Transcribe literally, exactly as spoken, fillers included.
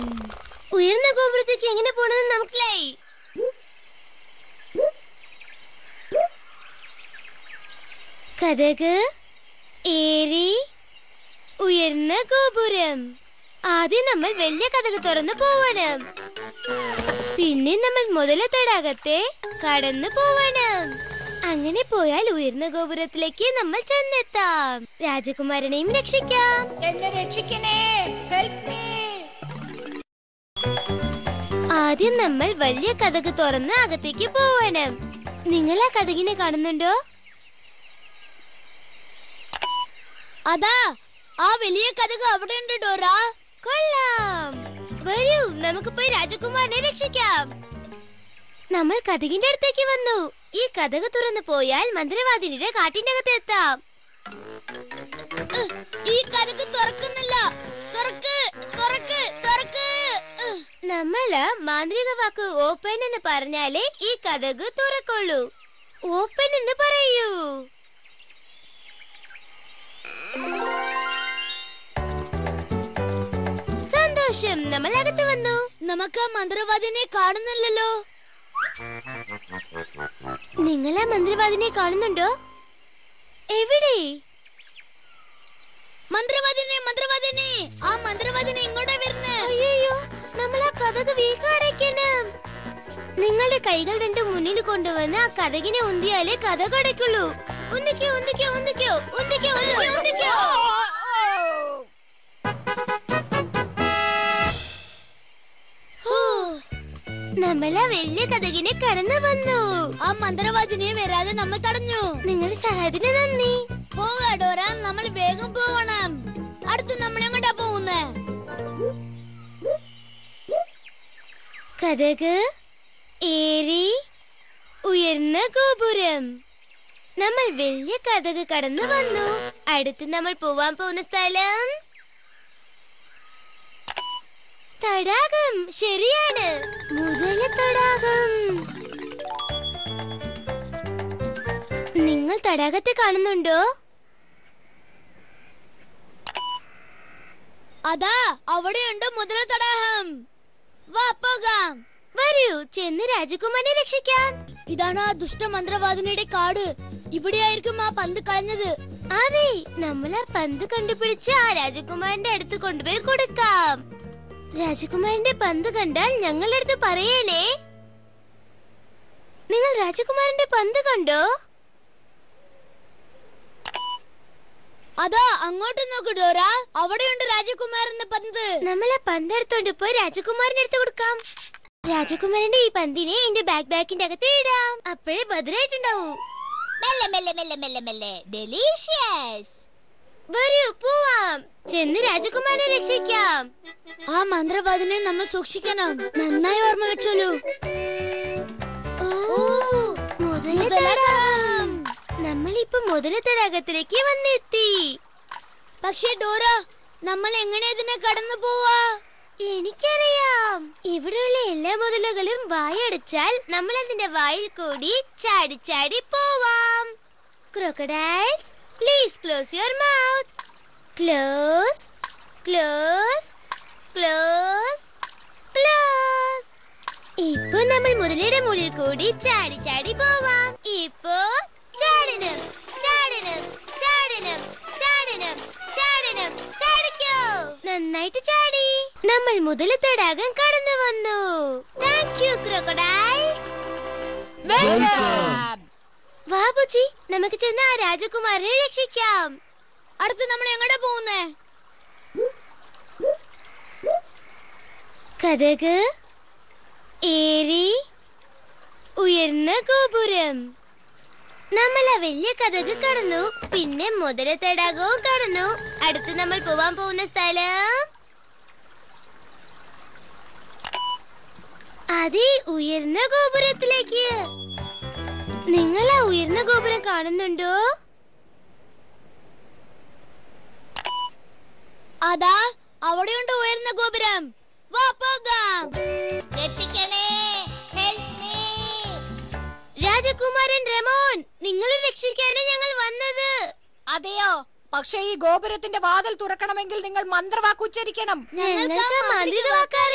ഉയർന്ന ഗോപുരത്തേക്ക് എങ്ങനെ പോണെന്ന് നമുക്കില്ലായി. കതക്, ഏരി, ഉയർന്ന ഗോപുരം. ആദ്യം നമ്മൾ വലിയ കതക് തുറന്നു പോവണം. പിന്നെ നമ്മൾ മുതല തടാകത്തെ കടന്നു പോവണം. അങ്ങനെ പോയാൽ ഉയർന്ന ഗോപുരത്തിലേക്ക് നമ്മൾ ചെന്നെത്താം. രാജകുമാരനെയും രക്ഷിക്കാം. എന്നെ രക്ഷിക്കണേ, ഹെൽപ്പ് മീ. ആദ്യം നമ്മൾ വലിയ കതക് തുറന്ന് അകത്തേക്ക് പോവണം. നിങ്ങൾ ആ കതകിനെ കാണുന്നുണ്ടോ? അതാ ആ വലിയ കതക് അവിടെ ഉണ്ട് ഡോറ. കൊള്ളാം, വരൂ നമുക്ക് പോയി രാജകുമാരനെ രക്ഷിക്കാം. നമ്മൾ കതകിന്റെ അടുത്തേക്ക് വന്നു. ഈ കതക് തുറന്നു പോയാൽ മന്ത്രവാദിനിയുടെ കാട്ടിന്റെ അകത്തെത്താം. ഈ കതക് തുറക്കുന്നില്ല. തുറക്ക്, തുറക്ക്, തുറക്ക്. നമ്മള് മാന്ത്രിക വാക്ക് ഓപ്പൺ എന്ന് പറഞ്ഞാലേ ഈ കതക് തുറക്കുള്ളൂ. ഓപ്പൺ എന്ന് പറയൂ. സന്തോഷം, നമ്മൾ അകത്ത് വന്നു. നമുക്ക് മന്ത്രവാദിനെ കാണുന്നില്ലല്ലോ. നിങ്ങൾ ആ മന്ത്രവാദിനെ കാണുന്നുണ്ടോ? എവിടെ? മന്ത്രവാദിനെ, മന്ത്രവാദിനെ, ആ മന്ത്രവാദിനെ ഇങ്ങോട്ട് വരുന്നേ. അയ്യോ, നമ്മൾ ആ കതക് വീണ്ടും അടയ്ക്കണം. നിങ്ങളുടെ കൈകൾ രണ്ടും മുന്നിൽ കൊണ്ടുവന്ന് ആ കതകിനെ ഉന്തിയാലേ കതക് അടയ്ക്കുള്ളൂ. ഉന്തിക്കോ, ഉന്തിക്കോ, ഉന്തിക്കോ, ഉന്തിക്കോ, ഉന്തിക്കോ, ഉന്തിക്കോ. നമ്മൾ ആ വലിയ കതകിനെ കടന്നു വന്നു. ആ മന്ത്രവാദിനെ വരാതെ നമ്മൾ തടഞ്ഞു. നിങ്ങളുടെ സഹായത്തിന് നന്ദി. പോകാ ഡോറ, നമ്മൾ വേഗം പോകണം. അടുത്ത് നമ്മൾ എങ്ങോട്ടാ പോകുന്നേ? കതക്, ഏരി, ഉയർന്ന ഗോപുരം. നമ്മൾ വലിയ കതക് കടന്നു വന്നു. അടുത്ത് നമ്മൾ പോവാൻ പോകുന്ന സ്ഥലം തടാകം. ശരിയാണ്, മുതല തടാകം. നിങ്ങൾ തടാകത്തെ കാണുന്നുണ്ടോ? അതാ അവിടെയുണ്ട് മുതല തടാകം. വാ പോകാം. വരൂ, ചെന്ന് രാജകുമാരനെ രക്ഷിക്കാം. ഇതാണ് ആ ദുഷ്ടമന്ത്രവാദിനിയുടെ കാട്. ഇവിടെയായിരിക്കും ആ പന്ത് കളഞ്ഞത്. അതെ, നമ്മൾ ആ പന്ത് കണ്ടുപിടിച്ച് ആ രാജകുമാരന്റെ അടുത്ത് കൊണ്ടുപോയി കൊടുക്കാം. രാജകുമാരന്റെ പന്ത് കണ്ടാൽ ഞങ്ങളുടെ അടുത്ത് പറയണേ. നിങ്ങൾ രാജകുമാരന്റെ പന്ത് കണ്ടോ? അതാ അങ്ങോട്ട് നോക്കൂ ഡോറ, അവിടെയുണ്ട് രാജകുമാരന്റെ പന്ത്. നമ്മൾ ആ പന്ത് എടുത്തോണ്ട് പോയി രാജകുമാരന്റെ അടുത്ത് കൊടുക്കാം. രാജകുമാരന്റെ ഈ പന്തിനെ എന്റെ ബാക്ക് ബാക്കിന്റെ അകത്ത് ഇടാം. അപ്പോഴേ ഭദ്രമായിട്ടുണ്ടാവൂ. മെല്ലെ മെല്ലെ മെല്ലെ മെല്ലെ മെല്ലെ. ഡെലീഷ്യസ്. വരൂ പോവാം. ചെന്ന് രാജകുമാരനെ രക്ഷിക്കാം. ആ മന്ത്രവാദിനെ നമ്മൾ സൂക്ഷിക്കണം. നന്നായി ഓർമ്മ വെച്ചോളൂ. നമ്മളിപ്പോ മുതല തടാകത്തിലേക്ക് വന്നെത്തി. പക്ഷേ ഡോറ, നമ്മൾ എങ്ങനെ ഇതിനെ കടന്നു പോവാ? എനിക്കറിയാം. ഇവിടെയുള്ള എല്ലാ മുതലകളും വായടച്ചാൽ നമ്മൾ അതിന്റെ വായിൽ കൂടി ചാടി ചാടി പോവാം. Crocodiles, please close your mouth. Close, close, close, close. ഇപ്പൊ നമ്മൾ മുതലയുടെ മുകളിൽ കൂടി ചാടി ചാടി പോവാം. ഇപ്പോ ചാടണം, ചാടണം, ചാടണം, ചാടണം, ചാടണം. ചാടിക്കോ. നന്നായിട്ട് ചാടി. നമ്മൾ മുതല തടാകം കടന്നു വന്നു. Thank you crocodile. വാ ബുജി, നമുക്ക് ചെന്ന് ആ രാജകുമാരനെ രക്ഷിക്കാം. അടുത്ത് നമ്മൾ എങ്ങോട്ടാ പോകുന്നേ? കതക്, ഏരി, ഉയർന്ന ഗോപുരം. നമ്മൾ ആ വലിയ കതക് കടന്നു. പിന്നെ മുതല തടാകവും കടന്നു. അടുത്ത് നമ്മൾ പോവാൻ പോകുന്ന സ്ഥലം അതേ ഉയർന്ന ഗോപുരത്തിലേക്ക്. നിങ്ങൾ ആ ഉയർന്ന ഗോപുരം കാണുന്നുണ്ടോ? അതാ അവിടെയുണ്ട് ഉയർന്ന ഗോപുരം. വാ പോകാം. രക്ഷിക്കണേ, ഹെൽപ്പ് മീ. രാജകുമാരൻ രമോൻ, നിങ്ങളെ രക്ഷിക്കാനാണ് ഞങ്ങൾ വന്നത്. അതെയോ? പക്ഷേ ഈ ഗോപുരത്തിന്റെ വാതിൽ തുറക്കണമെങ്കിൽ നിങ്ങൾ മന്ത്രവാക്ക് ഉച്ചരിക്കണം. ഞങ്ങൾക്ക് മന്ത്രവാക്ക്